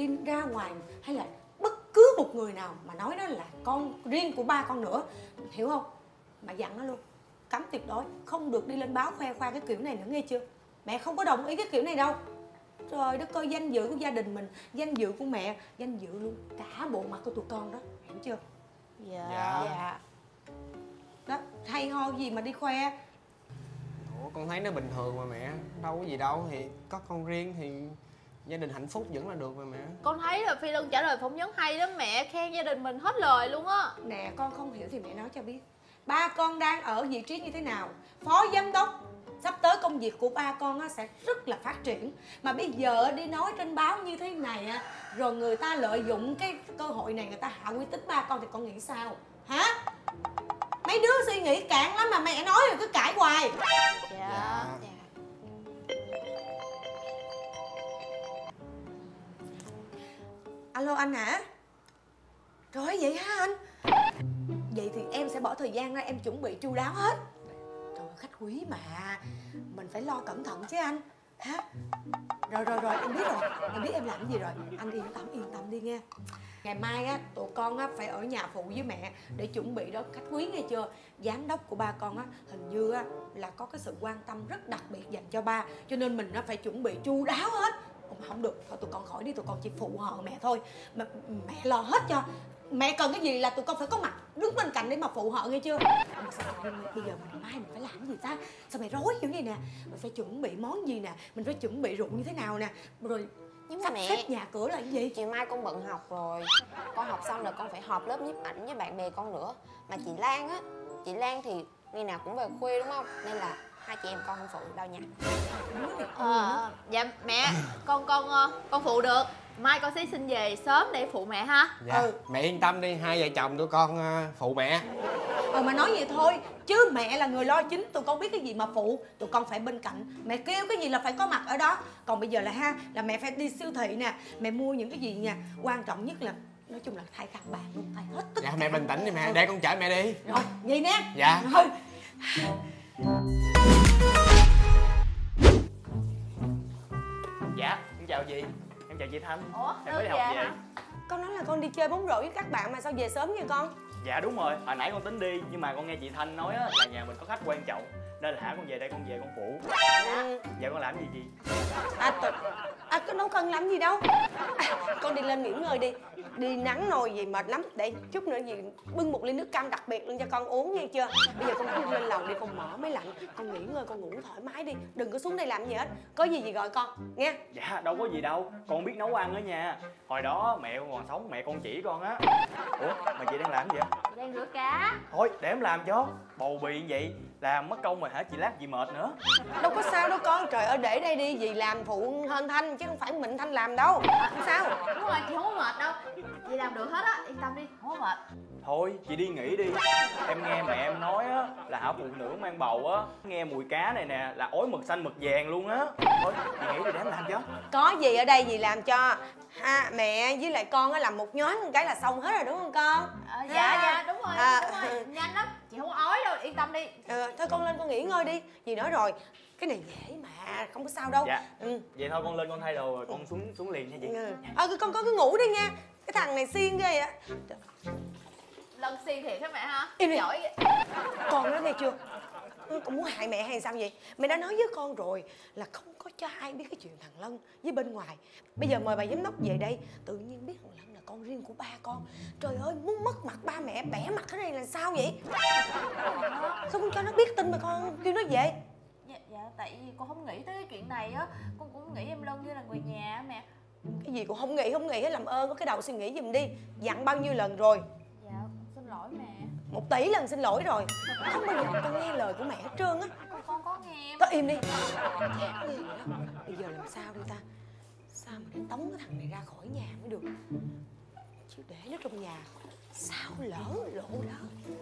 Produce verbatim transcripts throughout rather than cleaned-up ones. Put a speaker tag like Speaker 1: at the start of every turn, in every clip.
Speaker 1: đi ra ngoài hay là bất cứ một người nào mà nói nó là con riêng của ba con nữa, hiểu không? Mà dặn nó luôn, cấm tuyệt đối không được đi lên báo khoe khoang cái kiểu này nữa, nghe chưa? Mẹ không có đồng ý cái kiểu này đâu. Trời đất ơi, danh dự của gia đình mình, danh dự của mẹ, danh dự luôn cả bộ mặt của tụi con đó, hiểu chưa?
Speaker 2: Dạ.
Speaker 3: Dạ.
Speaker 2: Dạ.
Speaker 1: Đó, hay ho gì mà đi khoe.
Speaker 3: Ủa, con thấy nó bình thường mà mẹ, đâu có gì đâu, thì có con riêng thì gia đình hạnh phúc vẫn là được mà mẹ.
Speaker 2: Con thấy là Phi Lân trả lời phỏng vấn hay lắm mẹ, khen gia đình mình hết lời luôn á.
Speaker 1: Nè, con không hiểu thì mẹ nói cho biết. Ba con đang ở vị trí như thế nào? Phó giám đốc. Sắp tới công việc của ba con á, sẽ rất là phát triển. Mà bây giờ đi nói trên báo như thế này á, rồi người ta lợi dụng cái cơ hội này người ta hạ uy tín ba con thì con nghĩ sao? Hả? Mấy đứa suy nghĩ cạn lắm mà mẹ nói rồi cứ cãi hoài.
Speaker 2: Dạ.
Speaker 3: Dạ.
Speaker 2: Dạ.
Speaker 1: Alo anh hả? Trời ơi, vậy hả anh? Vậy thì em sẽ bỏ thời gian ra em chuẩn bị chu đáo hết. Trời ơi, khách quý mà, mình phải lo cẩn thận chứ anh. Hả? Rồi rồi rồi, em biết rồi, em biết em làm cái gì rồi. Anh yên tâm, yên tâm đi nghe. Ngày mai á, tụi con á phải ở nhà phụ với mẹ để chuẩn bị đón khách quý, nghe chưa? Giám đốc của ba con á, hình như á là có cái sự quan tâm rất đặc biệt dành cho ba, cho nên mình nó phải chuẩn bị chu đáo hết. Mà không được, thôi tụi con khỏi đi, tụi con chỉ phụ họ mẹ thôi. Mà mẹ lo hết cho. Mẹ cần cái gì là tụi con phải có mặt đứng bên cạnh để mà phụ họ, nghe chưa? Mà sao bây giờ mình mai mình phải làm cái gì ta? Sao mày rối kiểu này nè? Mình phải chuẩn bị món gì nè? Mình phải chuẩn bị rượu như thế nào nè? Rồi
Speaker 2: Nhưng mà
Speaker 1: sắp
Speaker 2: mẹ,
Speaker 1: xếp nhà cửa là cái gì?
Speaker 4: Chiều mai con bận học rồi. Con học xong rồi con phải họp lớp nhiếp ảnh với bạn bè con nữa. Mà chị Lan á, chị Lan thì ngày nào cũng về khuya đúng không? Nên là hai chị em con không phụ đâu nha.
Speaker 2: Ờ, dạ mẹ, con con ờ, con phụ được. Mai con sẽ xin về sớm để phụ mẹ ha.
Speaker 3: Dạ.
Speaker 1: Ừ.
Speaker 3: Mẹ yên tâm đi, hai vợ chồng tụi con ờ, phụ mẹ.
Speaker 1: Ờ mà nói vậy thôi, chứ mẹ là người lo chính, tụi con biết cái gì mà phụ. Tụi con phải bên cạnh, mẹ kêu cái gì là phải có mặt ở đó. Còn bây giờ là ha, là mẹ phải đi siêu thị nè, mẹ mua những cái gì nha. Quan trọng nhất là, nói chung là thay khăn bàn luôn, thay hết tất
Speaker 3: Dạ
Speaker 1: cả.
Speaker 3: mẹ bình tĩnh đi mẹ,
Speaker 1: Ừ.
Speaker 3: để con chở mẹ đi.
Speaker 1: Rồi, vậy nè.
Speaker 3: Dạ.
Speaker 1: Rồi.
Speaker 5: Dạ, em chào chị. Em chào chị Thanh.
Speaker 2: Ủa,
Speaker 5: Em
Speaker 2: Lân
Speaker 5: mới đi học
Speaker 2: về
Speaker 5: về.
Speaker 2: hả?
Speaker 1: Con nói là con đi chơi bóng rổ với các bạn mà sao về sớm vậy con?
Speaker 5: Dạ đúng rồi, hồi nãy con tính đi nhưng mà con nghe chị Thanh nói á, là nhà mình có khách quan trọng nên là hả con về đây con về con phụ.
Speaker 1: Ừ.
Speaker 5: Dạ con làm gì chị?
Speaker 1: À, t... à con đâu cần làm gì đâu. À, con đi lên nghỉ ngơi đi. Đi nắng nồi gì mệt lắm. Để chút nữa gì bưng một ly nước cam đặc biệt luôn cho con uống, nghe chưa? Bây giờ con cứ lên lầu đi, con mở máy lạnh, con nghỉ ngơi, con ngủ thoải mái đi. Đừng có xuống đây làm gì hết. Có gì gì gọi con, nghe.
Speaker 5: Dạ đâu có gì đâu, con biết nấu ăn ở nhà. Hồi đó mẹ con còn sống, mẹ con chỉ con á. Ủa mà chị đang làm gì vậy?
Speaker 2: Chị đang rửa cá.
Speaker 5: Thôi để em làm cho. Bầu bì như vậy làm mất công rồi hả, chị lát chị mệt nữa.
Speaker 1: Đâu có sao đâu con. Trời ơi, để đây đi, dì làm phụ hơn Thanh chứ không phải mình Thanh làm đâu. Không sao.
Speaker 2: Đúng rồi, chị không có mệt đâu. Chị làm được hết á, yên tâm đi, không có mệt.
Speaker 5: Thôi chị đi nghỉ đi. Em nghe mẹ em nói á là hả phụ nữ mang bầu á, nghe mùi cá này nè là ói mực xanh mực vàng luôn á. Thôi chị nghỉ đi để em làm cho.
Speaker 1: Có gì ở đây dì làm cho. Ha, mẹ với lại con á làm một nhóm một cái là xong hết rồi đúng không con?
Speaker 2: À, dạ dạ đúng rồi,
Speaker 1: À.
Speaker 2: đúng rồi, nhanh lắm. Chị không có ói đâu, yên tâm đi.
Speaker 1: Ừ, thôi con lên con nghỉ ngơi đi. Dì nói rồi, cái này dễ mà, không có sao đâu.
Speaker 5: Dạ.
Speaker 1: Ừ.
Speaker 5: Vậy thôi con lên con thay đồ rồi con xuống xuống liền nha chị.
Speaker 1: Ừ. Ờ, con con cứ ngủ đi nha. Cái thằng này xiên ghê vậy.
Speaker 2: Lân xiên thiệt hả mẹ ha?
Speaker 1: Im đi.
Speaker 2: Giỏi vậy.
Speaker 1: Con nói nghe chưa? Ừ, con muốn hại mẹ hay sao vậy? Mẹ đã nói với con rồi là không có cho ai biết cái chuyện thằng Lân với bên ngoài. Bây giờ mời bà giám đốc về đây, tự nhiên biết thằng Lân là con riêng của ba con. Trời ơi, muốn mất mặt ba mẹ, bẻ mặt ở đây là sao vậy? Sao không cho nó biết tin mà con kêu nó về?
Speaker 2: Dạ, dạ, tại vì con không nghĩ tới cái chuyện này á. Con cũng nghĩ em Lân như là người nhà á mẹ.
Speaker 1: Cái gì cũng không nghĩ, không nghĩ hết, làm ơn có cái đầu suy nghĩ giùm đi. Dặn bao nhiêu lần rồi?
Speaker 2: Dạ, xin lỗi mẹ.
Speaker 1: Một tỷ lần xin lỗi rồi. Không bao giờ con nghe lời của mẹ hết trơn á.
Speaker 2: Con, con có nghe em.
Speaker 1: Có im đi. Chán ghê vậy đó. Bây giờ làm sao đi ta? Sao mà để tống cái thằng này ra khỏi nhà mới được? Chứ để nó trong nhà sao lỡ lộ đó.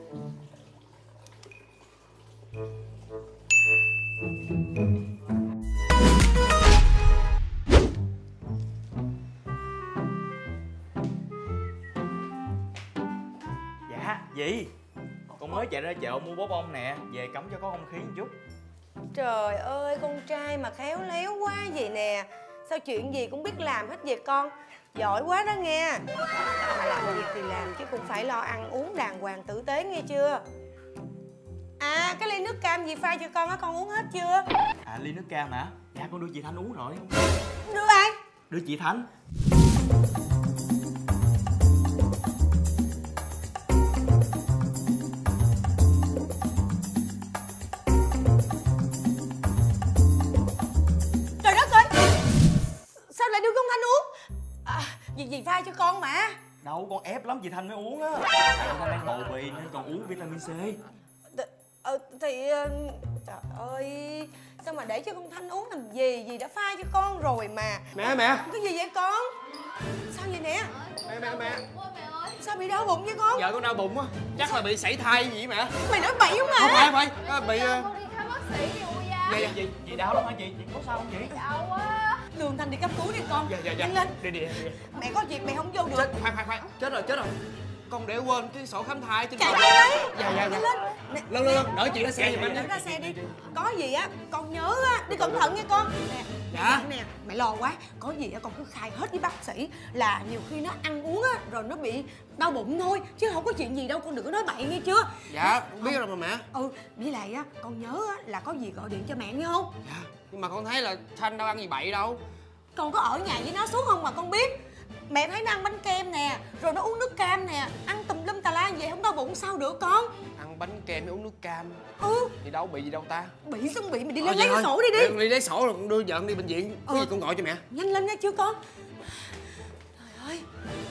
Speaker 5: Dạ dì, con mới chạy ra chợ mua bó bông nè, về cắm cho có không khí một chút.
Speaker 1: Trời ơi, con trai mà khéo léo quá vậy nè. Sao chuyện gì cũng biết làm hết vậy con? Giỏi quá đó nghe. Mà làm việc thì làm chứ cũng phải lo ăn uống đàng hoàng tử tế nghe chưa? À, cái ly nước cam dì pha cho con á, con uống hết chưa?
Speaker 5: À, ly nước cam hả? Dạ con đưa chị Thanh uống rồi.
Speaker 1: Đưa ai?
Speaker 5: Đưa chị Thanh.
Speaker 1: Trời đất ơi, sao lại đưa con Thanh uống? À, dì dì pha cho con mà.
Speaker 5: Đâu, con ép lắm chị Thanh mới uống á. Tại chị Thanh đang bầu bì nên còn uống vitamin C.
Speaker 1: Th ờ, thì ờ, trời ơi, sao mà để cho con Thanh uống làm gì? Dì đã pha cho con rồi mà.
Speaker 3: Mẹ mẹ
Speaker 1: Cái gì vậy con? Sao vậy nè?
Speaker 3: Mẹ mẹ mẹ
Speaker 2: Mẹ ơi.
Speaker 1: Sao bị đau bụng vậy con?
Speaker 3: Vợ con đau bụng á, chắc là bị sảy thai gì vậy mẹ?
Speaker 1: Mày nói bậy không
Speaker 3: Không
Speaker 1: mà?
Speaker 3: phải không phải à, bị ờ,
Speaker 2: Con đi khám bác sĩ đi ui da.
Speaker 3: dạ dạ
Speaker 5: Chị, chị đau lắm hả chị? Chị có sao không chị?
Speaker 2: Đau quá.
Speaker 1: Lương Thanh đi cấp cứu đi con.
Speaker 3: dạ dạ dạ
Speaker 1: Nhanh lên.
Speaker 3: đi đi, đi.
Speaker 1: Mẹ có việc mẹ không vô
Speaker 3: Chết,
Speaker 1: được.
Speaker 3: khoan khoan khoan, chết rồi chết rồi, con để quên cái sổ khám thai trên
Speaker 1: Chạy
Speaker 3: phòng.
Speaker 1: lên đấy.
Speaker 3: Dạ dạ
Speaker 1: Nhanh
Speaker 3: dạ.
Speaker 1: lên. Nè,
Speaker 3: Lên lên lên, đỡ chị ra xe giùm anh
Speaker 1: Đi
Speaker 3: nhé.
Speaker 1: ra xe đi. Có gì á, con nhớ á, đi cẩn thận nha con. Nè,
Speaker 3: Dạ.
Speaker 1: nè, mẹ lo quá. Có gì á con cứ khai hết với bác sĩ là nhiều khi nó ăn uống á rồi nó bị đau bụng thôi chứ không có chuyện gì đâu, con đừng có nói bậy nghe chưa?
Speaker 3: Dạ, con biết rồi mà mẹ.
Speaker 1: Ừ, với lại á, con nhớ á là có gì gọi điện cho mẹ nghe không?
Speaker 3: Dạ, nhưng mà con thấy là Thanh đâu ăn gì bậy đâu.
Speaker 1: Con có ở nhà với nó suốt không mà con biết. Mẹ thấy nó ăn bánh kem nè, rồi nó uống nước cam nè, ăn tùm lum tà la vậy không đau bụng sao được con?
Speaker 3: Ăn bánh kem với uống nước cam
Speaker 1: Ừ,
Speaker 3: thì đâu bị gì đâu ta.
Speaker 1: bị xong bị, mày đi
Speaker 3: Thôi
Speaker 1: lên
Speaker 3: vậy
Speaker 1: lấy cái
Speaker 3: thôi.
Speaker 1: sổ đi đi.
Speaker 3: Đi, đi lấy sổ rồi con đưa vợ con đi bệnh viện. Có
Speaker 1: Ừ.
Speaker 3: gì con gọi cho mẹ.
Speaker 1: Nhanh lên nha chưa con? Trời ơi,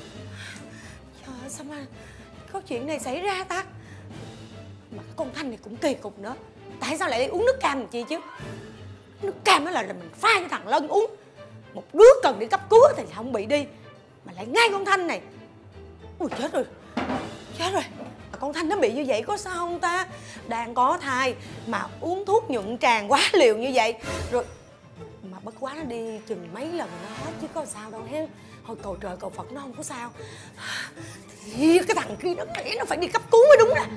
Speaker 1: trời ơi, sao mà có chuyện này xảy ra ta? Mà cái con Thanh này cũng kỳ cục nữa. Tại sao lại uống nước cam làm chi chứ? Nước cam đó là, là mình pha cho thằng Lân uống. Một đứa cần đi cấp cứu thì không bị đi, mà lại ngay con Thanh này. Ui chết rồi, chết rồi. Mà con Thanh nó bị như vậy có sao không ta? Đang có thai mà uống thuốc nhuận tràng quá liều như vậy. Rồi mà bất quá nó đi chừng mấy lần nó hết chứ có sao đâu hen. Thôi cầu trời cầu Phật nó không có sao. Thì cái thằng kia nó nghĩ nó phải đi cấp cứu mới đúng nè.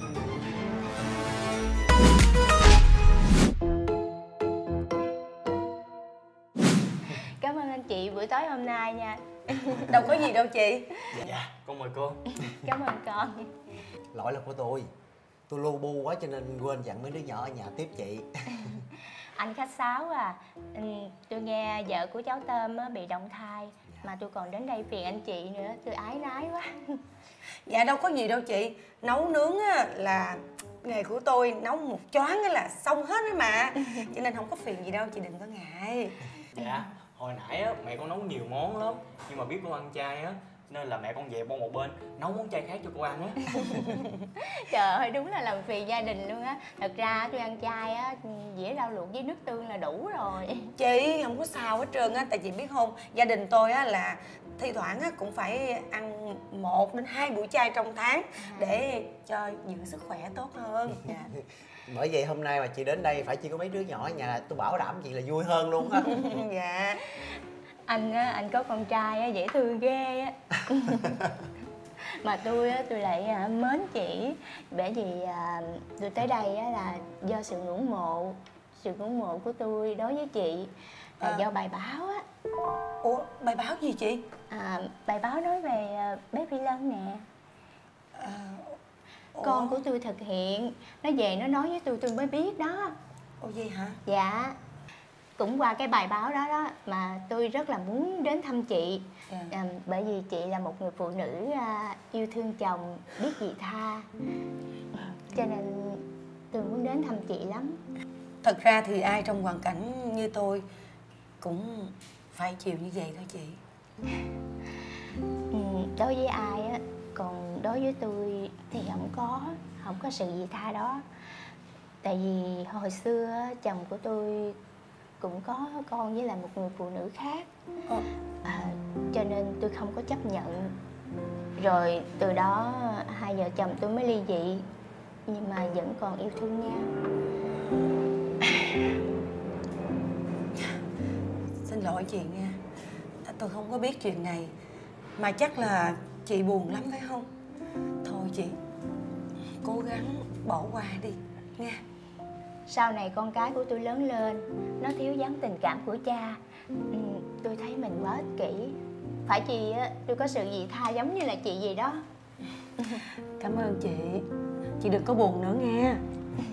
Speaker 6: Cảm ơn anh chị buổi tối hôm nay nha.
Speaker 1: Đâu có gì đâu chị.
Speaker 5: Dạ dạ, con mời cô.
Speaker 6: Cảm ơn con.
Speaker 7: Lỗi là của tôi. Tôi lu bu quá cho nên quên dặn mấy đứa nhỏ ở nhà tiếp chị.
Speaker 6: Anh khách sáo à. Ừ, tôi nghe vợ của cháu Tôm á, bị động thai. Mà tôi còn đến đây phiền anh chị nữa. Tôi ái nái quá.
Speaker 1: Dạ đâu có gì đâu chị. Nấu nướng á, là nghề của tôi. Nấu một choáng á là xong hết đấy mà. Cho nên không có phiền gì đâu, chị đừng có ngại.
Speaker 5: Dạ, hồi nãy á, mẹ con nấu nhiều món lắm. Nhưng mà biết con ăn chay á, nên là mẹ con dẹp qua một bên, nấu món chay khác cho cô ăn á.
Speaker 6: Trời ơi, đúng là làm phiền gia đình luôn á. Thật ra tôi ăn chay á, dĩa rau luộc với nước tương là đủ rồi.
Speaker 1: Chị không có sao hết trơn á. Tại chị biết không, gia đình tôi á là thi thoảng á cũng phải ăn một đến hai buổi chay trong tháng để cho giữ sức khỏe tốt hơn. Dạ.
Speaker 7: Bởi vậy hôm nay mà chị đến đây phải chỉ có mấy đứa nhỏ ở nhà là tôi bảo đảm chị là vui hơn luôn á.
Speaker 1: Dạ.
Speaker 6: Anh á, anh có con trai á, dễ thương ghê á. Mà tôi á, tôi lại à, mến chị. Bởi vì à, tôi tới đây á, là do sự ngưỡng mộ. Sự ngưỡng mộ của tôi đối với chị là
Speaker 1: À.
Speaker 6: do bài báo á.
Speaker 1: Ủa, bài báo gì chị?
Speaker 6: À, bài báo nói về à, bé Phi Lân nè.
Speaker 1: À, ủa?
Speaker 6: Con của tôi thực hiện. Nó về nó nói với tôi tôi mới biết đó.
Speaker 1: Ủa gì hả?
Speaker 6: Dạ. Cũng qua cái bài báo đó đó mà tôi rất là muốn đến thăm chị.
Speaker 1: Dạ.
Speaker 6: À, bởi vì chị là một người phụ nữ à, yêu thương chồng, biết vị tha. Cho nên tôi muốn đến thăm chị lắm.
Speaker 1: Thật ra thì ai trong hoàn cảnh như tôi cũng phải chịu như vậy thôi chị.
Speaker 6: Ừ, đối với ai á, còn đối với tôi thì không có, không có sự vị tha đó. Tại vì hồi xưa á, chồng của tôi cũng có con với lại một người phụ nữ khác.
Speaker 1: Ờ.
Speaker 6: À, cho nên tôi không có chấp nhận. Rồi từ đó hai vợ chồng tôi mới ly dị. Nhưng mà vẫn còn yêu thương nhau.
Speaker 1: Xin lỗi chị nha. Tôi không có biết chuyện này. Mà chắc là chị buồn lắm phải không? Thôi chị, cố gắng bỏ qua đi nha.
Speaker 6: Sau này con cái của tôi lớn lên, nó thiếu vắng tình cảm của cha. Ừ, tôi thấy mình quá ích kỷ. phải chị á, tôi có sự vị tha giống như là chị gì đó.
Speaker 1: Cảm ơn chị. Chị đừng có buồn nữa nghe.